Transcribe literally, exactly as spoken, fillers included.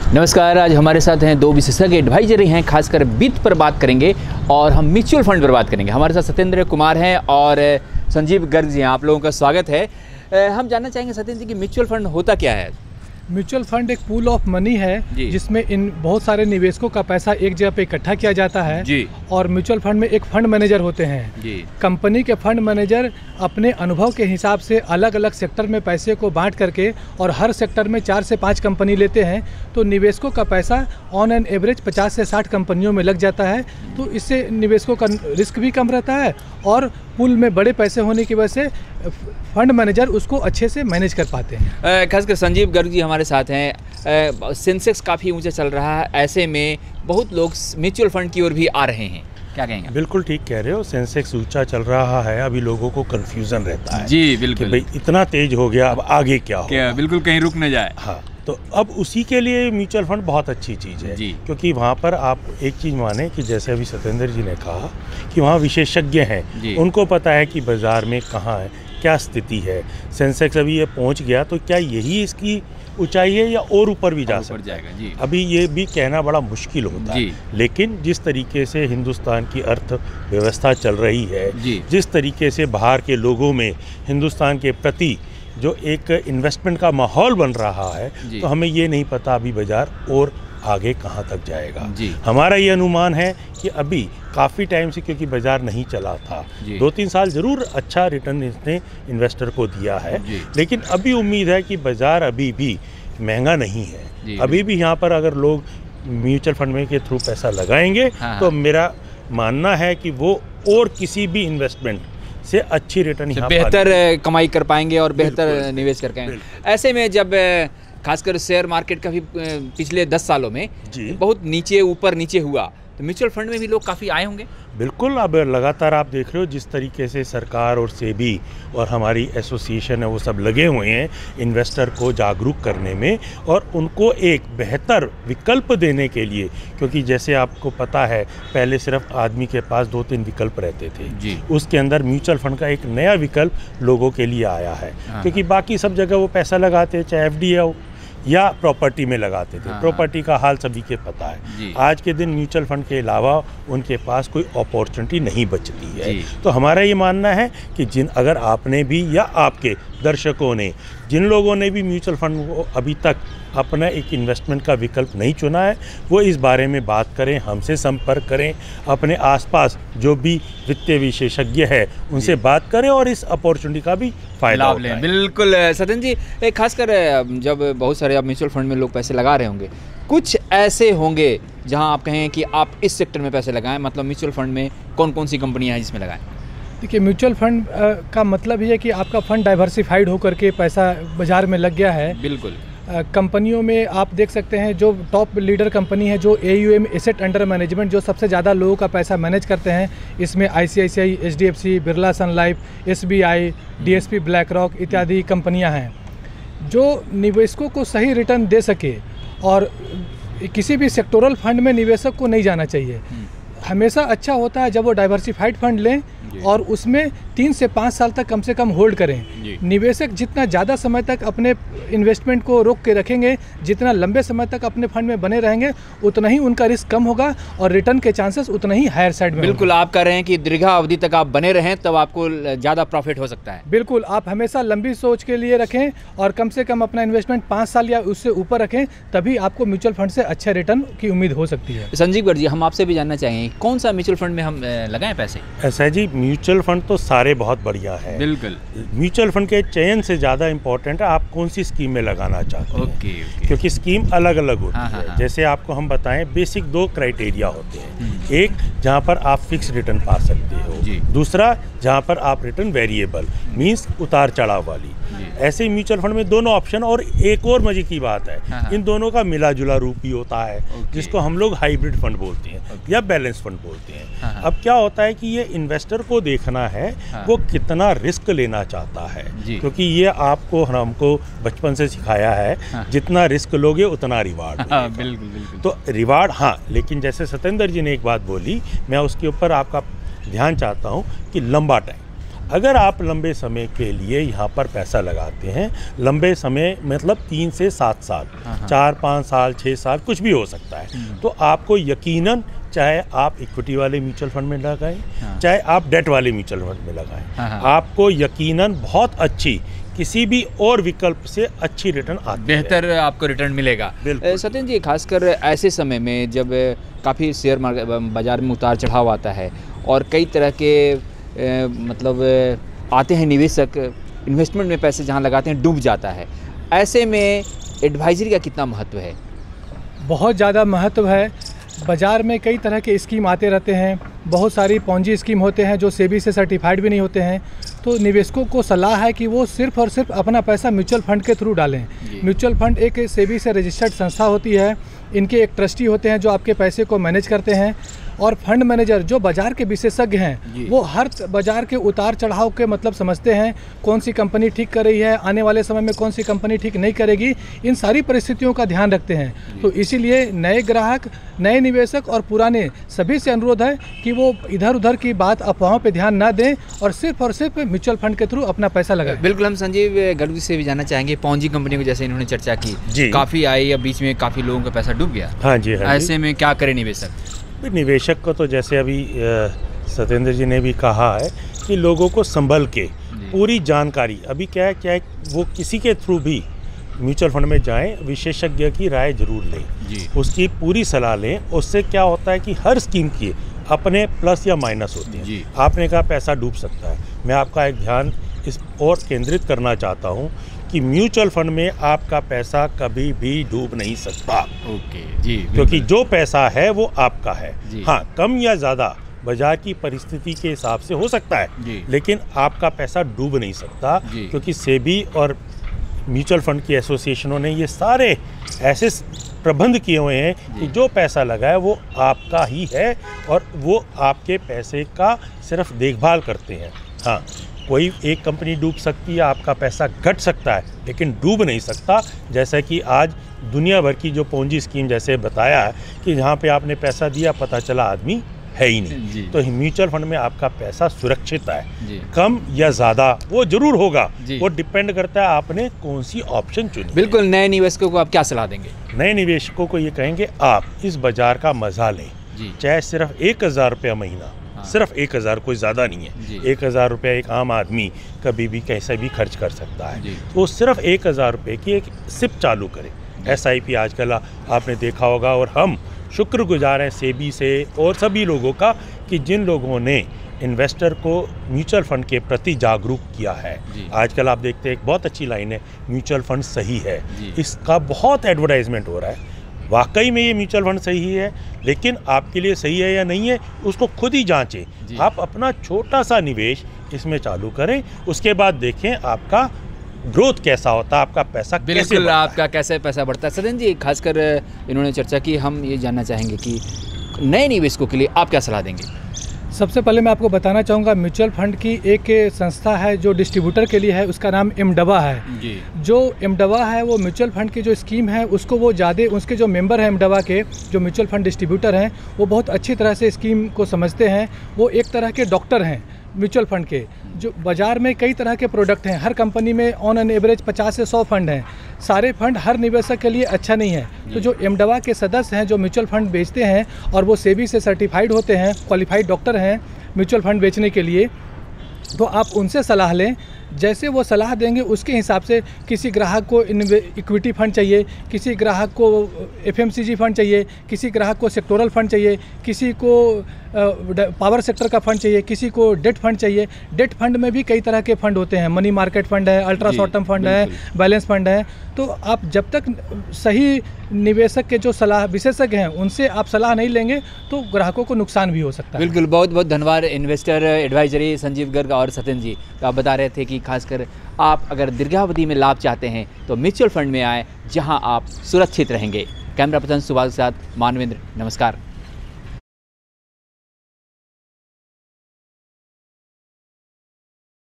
नमस्कार। आज हमारे साथ हैं दो विशेषज्ञ एडवाइजर हैं, खासकर वित्त पर बात करेंगे और हम म्यूचुअल फंड पर बात करेंगे। हमारे साथ सत्येंद्र कुमार हैं और संजीव गर्ग जी हैं। आप लोगों का स्वागत है। हम जानना चाहेंगे सत्येंद्र जी कि म्यूचुअल फंड होता क्या है? म्यूचुअल फंड एक पूल ऑफ मनी है जिसमें इन बहुत सारे निवेशकों का पैसा एक जगह पे इकट्ठा किया जाता है जी। और म्यूचुअल फंड में एक फंड मैनेजर होते हैं जी। कंपनी के फंड मैनेजर अपने अनुभव के हिसाब से अलग अलग सेक्टर में पैसे को बांट करके और हर सेक्टर में चार से पाँच कंपनी लेते हैं, तो निवेशकों का पैसा ऑन एन एवरेज पचास से साठ कंपनियों में लग जाता है। तो इससे निवेशकों का रिस्क भी कम रहता है और पूल में बड़े पैसे होने की वजह से फंड मैनेजर उसको अच्छे से मैनेज कर पाते हैं। खासकर संजीव गर्ग जी हमारे साथ हैं। सेंसेक्स काफ़ी ऊंचा चल रहा है, ऐसे में बहुत लोग म्यूचुअल फंड की ओर भी आ रहे हैं, क्या कहेंगे? बिल्कुल ठीक कह रहे हो, सेंसेक्स ऊंचा चल रहा है। अभी लोगों को कंफ्यूजन रहता है जी। बिल्कुल भाई इतना तेज हो गया, अब आगे क्या हो, क्या बिल्कुल कहीं रुक न जाए। हाँ, तो अब उसी के लिए म्यूचुअल फंड बहुत अच्छी चीज़ है जी। क्योंकि वहाँ पर आप एक चीज़ माने कि जैसे अभी सत्येंद्र जी ने कहा कि वहाँ विशेषज्ञ हैं, उनको पता है कि बाज़ार में कहाँ है, क्या स्थिति है। सेंसेक्स अभी ये पहुँच गया तो क्या यही इसकी ऊंचाई है या और ऊपर भी जा सकता है जी। अभी ये भी कहना बड़ा मुश्किल होता है, लेकिन जिस तरीके से हिंदुस्तान की अर्थव्यवस्था चल रही है, जिस तरीके से बाहर के लोगों में हिंदुस्तान के प्रति जो एक इन्वेस्टमेंट का माहौल बन रहा है, तो हमें ये नहीं पता अभी बाजार और आगे कहाँ तक जाएगा जी। हमारा ये अनुमान है कि अभी काफ़ी टाइम से, क्योंकि बाजार नहीं चला था, दो तीन साल ज़रूर अच्छा रिटर्न इसने इन्वेस्टर को दिया है, लेकिन अभी उम्मीद है कि बाजार अभी भी महंगा नहीं है। अभी भी यहाँ पर अगर लोग म्यूचुअल फंड में के थ्रू पैसा लगाएंगे हाँ। तो मेरा मानना है कि वो और किसी भी इन्वेस्टमेंट से अच्छी रिटर्न यहाँ बेहतर कमाई कर पाएंगे और बेहतर निवेश कर पाएंगे। ऐसे में जब खासकर शेयर मार्केट का भी पिछले दस सालों में बहुत नीचे ऊपर नीचे हुआ, तो म्यूचुअल फंड में भी लोग काफ़ी आए होंगे। बिल्कुल, अब लगातार आप देख रहे हो जिस तरीके से सरकार और सेबी और हमारी एसोसिएशन है वो सब लगे हुए हैं इन्वेस्टर को जागरूक करने में और उनको एक बेहतर विकल्प देने के लिए। क्योंकि जैसे आपको पता है पहले सिर्फ आदमी के पास दो तीन विकल्प रहते थे जी। उसके अंदर म्यूचुअल फंड का एक नया विकल्प लोगों के लिए आया है, क्योंकि बाकी सब जगह वो पैसा लगाते, चाहे एफ डी है या प्रॉपर्टी में लगाते थे। हाँ। प्रॉपर्टी का हाल सभी के पता है। आज के दिन म्यूचुअल फंड के अलावा उनके पास कोई अपॉर्चुनिटी नहीं बचती है। तो हमारा ये मानना है कि जिन अगर आपने भी या आपके दर्शकों ने जिन लोगों ने भी म्यूचुअल फंड को अभी तक अपना एक इन्वेस्टमेंट का विकल्प नहीं चुना है, वो इस बारे में बात करें, हमसे संपर्क करें, अपने आसपास जो भी वित्तीय विशेषज्ञ है उनसे बात करें और इस अपॉर्चुनिटी का भी फायदा लें। बिल्कुल सत्येंद्र जी, खासकर जब बहुत सारे आप म्यूचुअल फंड में लोग पैसे लगा रहे होंगे, कुछ ऐसे होंगे जहां आप कहें कि आप इस सेक्टर में पैसे लगाएं, मतलब म्यूचुअल फंड में कौन कौन सी कंपनियां हैं जिसमें लगाएं? देखिए, म्यूचुअल फंड का मतलब ये है कि आपका फंड डाइवर्सिफाइड होकर के पैसा बाजार में लग गया है। बिल्कुल। कंपनियों में आप देख सकते हैं जो टॉप लीडर कंपनी है, जो A U M asset under management जो सबसे ज़्यादा लोगों का पैसा मैनेज करते हैं, इसमें I C I C I, H D F C, Birla sun life, S B I, D S P, BlackRock इत्यादि कंपनियां हैं जो निवेशकों को सही रिटर्न दे सके। और किसी भी सेक्टोरल फंड में निवेशक को नहीं जाना चाहिए। हमेशा अच्छा होता है जब वो डाइवर्सिफाइड फंड लें और उसमें तीन से पाँच साल तक कम से कम होल्ड करें। निवेशक जितना ज़्यादा समय तक अपने इन्वेस्टमेंट को रोक के रखेंगे, जितना लंबे समय तक अपने फंड में बने रहेंगे, उतना ही उनका रिस्क कम होगा और रिटर्न के चांसेस उतना ही हायर साइड में। बिल्कुल, आप कह रहे हैं कि दीर्घा अवधि तक आप बने रहें तब आपको ज़्यादा प्रॉफिट हो सकता है। बिल्कुल, आप हमेशा लंबी सोच के लिए रखें और कम से कम अपना इन्वेस्टमेंट पाँच साल या उससे ऊपर रखें, तभी आपको म्यूचुअल फंड से अच्छे रिटर्न की उम्मीद हो सकती है। संजीव गर्ग जी, हम आपसे भी जानना चाहेंगे कौन सा म्यूचुअल फंड में हम लगाएं पैसे? ऐसा है जी, म्यूचुअल फंड तो सारे बहुत बढ़िया है। बिल्कुल। म्यूचुअल फंड के चयन से ज़्यादा इंपॉर्टेंट है आप कौन सी स्कीम में लगाना चाहते हैं। Okay, okay. क्योंकि स्कीम अलग अलग होती हाँ, है। हाँ, जैसे आपको हम बताएं, बेसिक दो क्राइटेरिया होते हैं। एक जहाँ पर आप फिक्स रिटर्न पा सकते हो, दूसरा जहाँ पर आप रिटर्न वेरिएबल मीन्स उतार चढ़ाव वाली। ऐसे म्यूचुअल फंड में दोनों ऑप्शन, और एक और मजे की बात है, हाँ। इन दोनों का मिला जुला रूप ही होता है, जिसको हम लोग हाइब्रिड फंड बोलते हैं या बैलेंस फंड बोलते हैं। हाँ। अब क्या होता है कि ये इन्वेस्टर को देखना है हाँ। वो कितना रिस्क लेना चाहता है, क्योंकि ये आपको हमको बचपन से सिखाया है हाँ। जितना रिस्क लोगे उतना रिवार्ड। हाँ, बिल्कुल बिल्कुल। तो रिवार्ड हाँ, लेकिन जैसे सत्येंद्र जी ने एक बात बोली, मैं उसके ऊपर आपका ध्यान चाहता हूँ कि लंबा टाइम अगर आप लंबे समय के लिए यहाँ पर पैसा लगाते हैं, लंबे समय मतलब तीन से सात साल, चार पाँच साल, छः साल, कुछ भी हो सकता है, तो आपको यकीनन चाहे आप इक्विटी वाले म्यूचुअल फंड में लगाएं, हाँ। चाहे आप डेट वाले म्यूचुअल फंड में लगाएं, हाँ हाँ। आपको यकीनन बहुत अच्छी किसी भी और विकल्प से अच्छी रिटर्न आती है, बेहतर आपको रिटर्न मिलेगा। सत्येंद्र जी, खासकर ऐसे समय में जब काफ़ी शेयर मार्केट बाज़ार में उतार चढ़ाव आता है और कई तरह के ए, मतलब आते हैं निवेशक, इन्वेस्टमेंट में पैसे जहां लगाते हैं डूब जाता है, ऐसे में एडवाइजरी का कितना महत्व है? बहुत ज़्यादा महत्व है। बाज़ार में कई तरह के स्कीम आते रहते हैं, बहुत सारी पॉन्जी स्कीम होते हैं जो सेबी से सर्टिफाइड भी नहीं होते हैं, तो निवेशकों को सलाह है कि वो सिर्फ और सिर्फ अपना पैसा म्यूचुअल फंड के थ्रू डालें। म्यूचुअल फंड एक सेबी से रजिस्टर्ड संस्था होती है, इनके एक ट्रस्टी होते हैं जो आपके पैसे को मैनेज करते हैं, और फंड मैनेजर जो बाज़ार के विशेषज्ञ हैं वो हर बाज़ार के उतार चढ़ाव के मतलब समझते हैं, कौन सी कंपनी ठीक कर रही है, आने वाले समय में कौन सी कंपनी ठीक नहीं करेगी, इन सारी परिस्थितियों का ध्यान रखते हैं। तो इसीलिए नए ग्राहक, नए निवेशक और पुराने सभी से अनुरोध है कि वो इधर उधर की बात, अफवाहों पे ध्यान ना दें और सिर्फ और सिर्फ म्यूचुअल फंड के थ्रू अपना पैसा लगाएं। बिल्कुल, हम संजीव गर्ग से भी जानना चाहेंगे, पॉन्जी कंपनियों को जैसे इन्होंने चर्चा की, काफ़ी आई या बीच में काफ़ी लोगों का पैसा डूब गया, हाँ जी, हाँ ऐसे में क्या करे निवेशक? निवेशक को तो जैसे अभी सत्येंद्र जी ने भी कहा है कि लोगों को संभल के पूरी जानकारी, अभी क्या है क्या है वो किसी के थ्रू भी म्यूचुअल फंड में जाएं, विशेषज्ञ की राय जरूर लें, उसकी पूरी सलाह लें। उससे क्या होता है कि हर स्कीम की अपने प्लस या माइनस होते हैं। आपने कहा पैसा डूब सकता है, मैं आपका एक ध्यान इस और केंद्रित करना चाहता हूँ कि म्यूचुअल फंड में आपका पैसा कभी भी डूब नहीं सकता। ओके जी, क्योंकि जो पैसा है वो आपका है। हाँ, कम या ज़्यादा बाजार की परिस्थिति के हिसाब से हो सकता है, लेकिन आपका पैसा डूब नहीं सकता, क्योंकि सेबी और म्यूचुअल फंड की एसोसिएशनों ने ये सारे ऐसे प्रबंध किए हुए हैं कि जो पैसा लगा है वो आपका ही है और वो आपके पैसे का सिर्फ देखभाल करते हैं। हाँ, कोई एक कंपनी डूब सकती है, आपका पैसा घट सकता है, लेकिन डूब नहीं सकता। जैसा कि आज दुनिया भर की जो पॉन्जी स्कीम जैसे बताया है कि जहाँ पे आपने पैसा दिया पता चला आदमी है ही नहीं, तो म्यूचुअल फंड में आपका पैसा सुरक्षित है। कम या ज़्यादा वो जरूर होगा, वो डिपेंड करता है आपने कौन सी ऑप्शन चुनी। बिल्कुल, नए निवेशकों को आप क्या सलाह देंगे? नए निवेशकों को ये कहेंगे आप इस बाजार का मजा लें, चाहे सिर्फ एक हज़ार रुपया महीना, सिर्फ एक हज़ार, कोई ज़्यादा नहीं है, एक हज़ार रुपया एक आम आदमी कभी भी कैसे भी खर्च कर सकता है, तो सिर्फ एक हज़ार रुपये की एक सिप चालू करें। एस आई पी आजकल आपने देखा होगा, और हम शुक्रगुजार हैं सेबी से और सभी लोगों का कि जिन लोगों ने इन्वेस्टर को म्यूचुअल फंड के प्रति जागरूक किया है। आजकल आप देखते हैं एक बहुत अच्छी लाइन है, म्यूचुअल फंड सही है, इसका बहुत एडवर्टाइजमेंट हो रहा है। वाकई में ये म्यूचुअल फंड सही है, लेकिन आपके लिए सही है या नहीं है उसको खुद ही जांचें। आप अपना छोटा सा निवेश इसमें चालू करें, उसके बाद देखें आपका ग्रोथ कैसा होता है, आपका पैसा कैसे बढ़ता है, आपका कैसे पैसा बढ़ता है। सत्येंद्र जी, खासकर इन्होंने चर्चा की, हम ये जानना चाहेंगे कि नए निवेशकों के लिए आप क्या सलाह देंगे? सबसे पहले मैं आपको बताना चाहूँगा, म्यूचुअल फंड की एक संस्था है जो डिस्ट्रीब्यूटर के लिए है, उसका नाम एमडवा है जी। जो एमडवा है वो म्यूचुअल फंड की जो स्कीम है उसको वो ज़्यादा, उसके जो मेंबर हैं एमडवा के, जो म्यूचुअल फंड डिस्ट्रीब्यूटर हैं, वो बहुत अच्छी तरह से स्कीम को समझते हैं। वो एक तरह के डॉक्टर हैं म्यूचुअल फंड के। जो बाज़ार में कई तरह के प्रोडक्ट हैं, हर कंपनी में ऑन एन एवरेज पचास से सौ फंड हैं, सारे फंड हर निवेशक के लिए अच्छा नहीं है। तो जो एमडवा के सदस्य हैं जो म्यूचुअल फंड बेचते हैं और वो सेबी से सर्टिफाइड होते हैं, क्वालिफाइड डॉक्टर हैं म्यूचुअल फंड बेचने के लिए, तो आप उनसे सलाह लें। जैसे वो सलाह देंगे उसके हिसाब से, किसी ग्राहक को इक्विटी फंड चाहिए, किसी ग्राहक को एफएमसीजी फंड चाहिए, किसी ग्राहक को सेक्टोरल फंड चाहिए, किसी को पावर सेक्टर का फंड चाहिए, किसी को डेट फंड चाहिए। डेट फंड में भी कई तरह के फंड होते हैं, मनी मार्केट फंड है, अल्ट्रा शॉर्ट टर्म फंड है, बैलेंस फंड है। तो आप जब तक सही निवेशक के जो सलाह विशेषज्ञ हैं उनसे आप सलाह नहीं लेंगे तो ग्राहकों को नुकसान भी हो सकता है। बिल्कुल, बहुत बहुत धन्यवाद इन्वेस्टर एडवाइजरी संजीव गर्ग और सत्येंद्र जी। तो आप बता रहे थे कि खासकर आप अगर दीर्घावधि में लाभ चाहते हैं तो म्यूचुअल फंड में आए, जहां आप सुरक्षित रहेंगे। कैमरा पर्सन सुभाष के साथ मानवेंद्र, नमस्कार।